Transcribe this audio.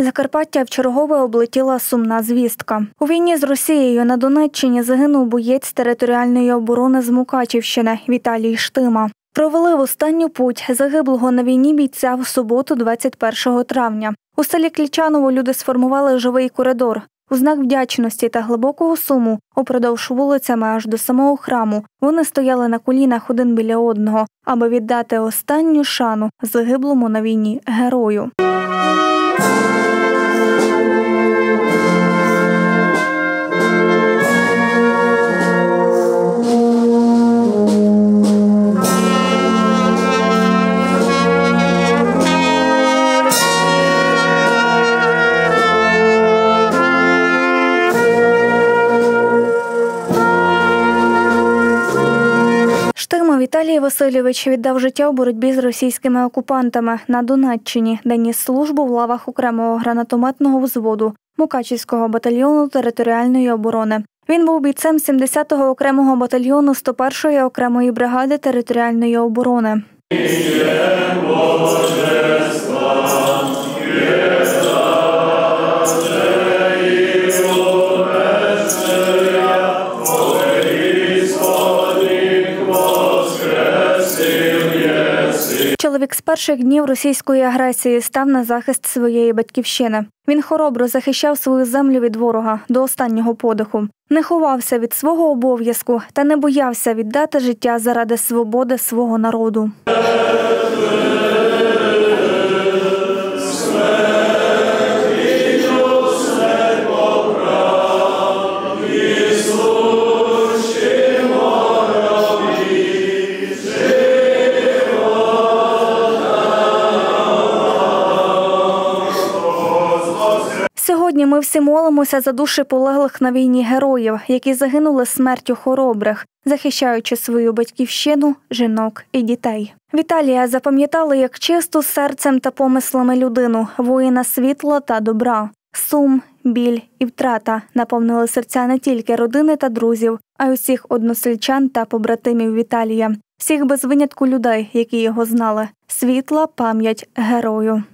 Закарпаття вчергове облетіла сумна звістка. У війні з Росією на Донеччині загинув боєць територіальної оборони з Мукачівщини Віталій Штима. Провели в останню путь загиблого на війні бійця в суботу 21 травня. У селі Клічаново люди сформували живий коридор. У знак вдячності та глибокого суму упродовж вулицями аж до самого храму вони стояли на колінах один біля одного, аби віддати останню шану загиблому на війні герою. Штима Віталій Васильович віддав життя у боротьбі з російськими окупантами на Донеччині, де ніс службу в лавах окремого гранатометного взводу Мукачівського батальйону територіальної оборони. Він був бійцем 70-го окремого батальйону 101-ї окремої бригади територіальної оборони. Чоловік з перших днів російської агресії став на захист своєї батьківщини. Він хоробро захищав свою землю від ворога до останнього подиху. Не ховався від свого обов'язку та не боявся віддати життя заради свободи свого народу. Сьогодні ми всі молимося за душі полеглих на війні героїв, які загинули смертю хоробрих, захищаючи свою батьківщину, жінок і дітей. Віталія запам'ятали як чисту серцем та помислами людину, воїна світла та добра. Сум, біль і втрата наповнили серця не тільки родини та друзів, а й усіх односельчан та побратимів Віталія. Всіх без винятку людей, які його знали. Світла пам'ять герою.